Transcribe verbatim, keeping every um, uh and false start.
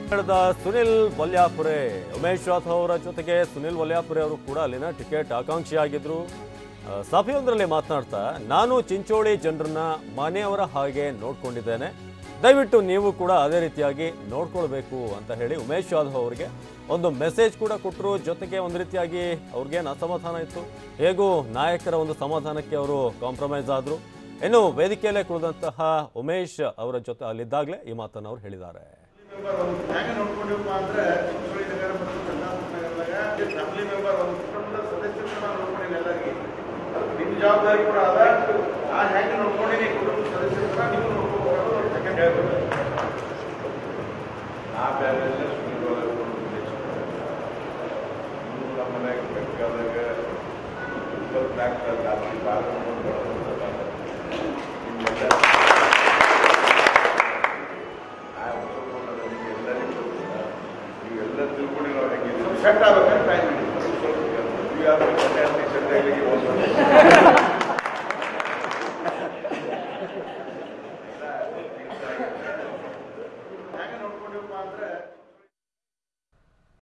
ಸುನಿಲ್ ವಲ್ಯಾಪುರೆ ಉಮೇಶ್ ರಾಥೋಡ್ ಅವರ ಜೊತೆಗೆ ಸುನಿಲ್ ವಲ್ಯಾಪುರೆ ಅವರು ಕೂಡ ಅಲ್ಲಿನ ಟಿಕೆಟ್ ಆಕಾಂಕ್ಷಿಯಾಗಿದ್ರು. ಸಭೆಯೊಂದರಲ್ಲಿ ಮಾತನಾಡ್ತಾ ನಾನು ಚಿಂಚೋಳಿ ಜನರನ್ನ ಮನೆಯವರ ಹಾಗೆ ನೋಡ್ಕೊಂಡಿದ್ದೇನೆ, ದಯವಿಟ್ಟು ನೀವು ಕೂಡ ಅದೇ ರೀತಿಯಾಗಿ ನೋಡ್ಕೊಳ್ಬೇಕು ಅಂತ ಹೇಳಿ ಉಮೇಶ್ ಯಾದವ್ ಅವರಿಗೆ ಒಂದು ಮೆಸೇಜ್ ಕೂಡ ಕೊಟ್ಟರು. ಜೊತೆಗೆ ಒಂದು ರೀತಿಯಾಗಿ ಅವ್ರಿಗೇನು ಅಸಮಾಧಾನ ಇತ್ತು, ಹೇಗೂ ನಾಯಕರ ಒಂದು ಸಮಾಧಾನಕ್ಕೆ ಅವರು ಕಾಂಪ್ರಮೈಸ್ ಆದರು. ಇನ್ನು ವೇದಿಕೆಯಲ್ಲೇ ಕುಳಿದಂತಹ ಉಮೇಶ್ ಅವರ ಜೊತೆ ಅಲ್ಲಿದ್ದಾಗಲೇ ಈ ಮಾತನ್ನು ಅವರು ಹೇಳಿದ್ದಾರೆ. ಜವಾಬ್ದಾರಿ ಕೂಡ ಅದ ಆ ಹೆಂಗೆ ನೋಡ್ಕೊಂಡಿನಿ ಕುಟುಂಬ ಸದಸ್ಯರ ನೀವು ನೋಡ್ಕೋಬಹುದು ಸೆಕೆಂಡ್ ಹೇಳ್ಬೋದು. ನಾ ಬೇರೆ ನೀವು ನಮ್ಮ ಮನೆಗೆ ಬೇಕಾದಾಗ ಇಪ್ಪತ್ತು ನಾಲ್ಕು ಜಾಸ್ತಿ ಭಾಗ ಎಲ್ಲರಿಗೂ ನೀವೆಲ್ಲ ತಿಳ್ಕೊಂಡಿರೋ ಹೆಂಗೆ ಸೆಟ್ ಆಗಬೇಕಂತ ಟೈಮ್ ಹಿಡಿದು ಸ್ವಲ್ಪ ಯು ಆರ್ ಸೆಟ್ ಆಗಲಿಕ್ಕೆ